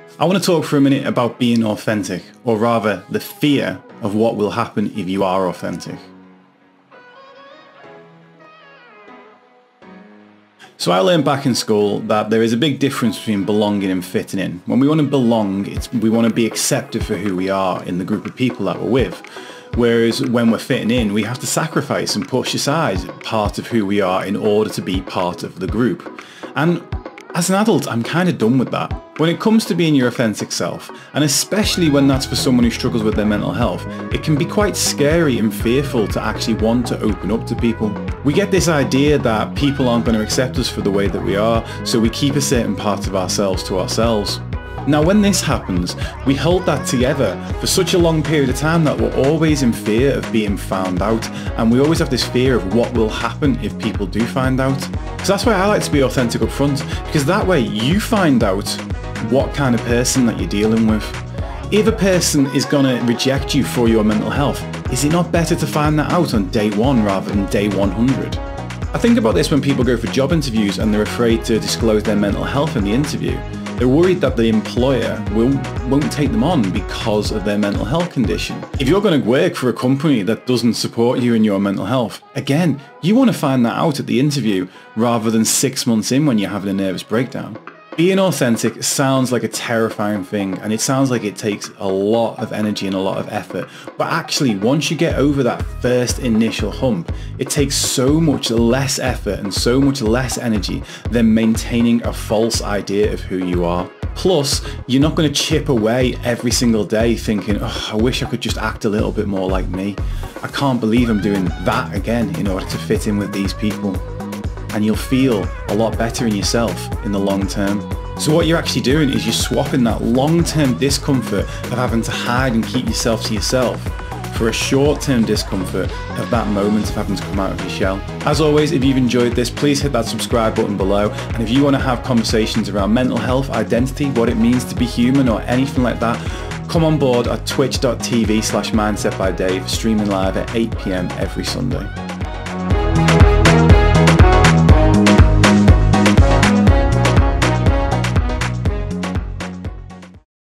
I want to talk for a minute about being authentic, or rather the fear of what will happen if you are authentic. So I learned back in school that there is a big difference between belonging and fitting in. When we want to belong, we want to be accepted for who we are in the group of people that we're with. Whereas when we're fitting in, we have to sacrifice and push aside part of who we are in order to be part of the group. And as an adult, I'm kind of done with that. When it comes to being your authentic self, and especially when that's for someone who struggles with their mental health, it can be quite scary and fearful to actually want to open up to people. We get this idea that people aren't going to accept us for the way that we are, so we keep a certain part of ourselves to ourselves. Now when this happens, we hold that together for such a long period of time that we're always in fear of being found out, and we always have this fear of what will happen if people do find out. So that's why I like to be authentic up front, because that way you find out what kind of person that you're dealing with. If a person is going to reject you for your mental health, is it not better to find that out on day 1 rather than day 100? I think about this when people go for job interviews and they're afraid to disclose their mental health in the interview. They're worried that the employer won't take them on because of their mental health condition. If you're going to work for a company that doesn't support you in your mental health, again, you want to find that out at the interview rather than 6 months in when you're having a nervous breakdown. Being authentic sounds like a terrifying thing, and it sounds like it takes a lot of energy and a lot of effort. But actually, once you get over that first initial hump, it takes so much less effort and so much less energy than maintaining a false idea of who you are. Plus, you're not going to chip away every single day thinking, oh, I wish I could just act a little bit more like me. I can't believe I'm doing that again in order to fit in with these people. And you'll feel a lot better in yourself in the long term. So what you're actually doing is you're swapping that long-term discomfort of having to hide and keep yourself to yourself for a short-term discomfort of that moment of having to come out of your shell. As always, if you've enjoyed this, please hit that subscribe button below. And if you want to have conversations around mental health, identity, what it means to be human or anything like that, come on board at twitch.tv/mindsetbydave, streaming live at 8 PM every Sunday.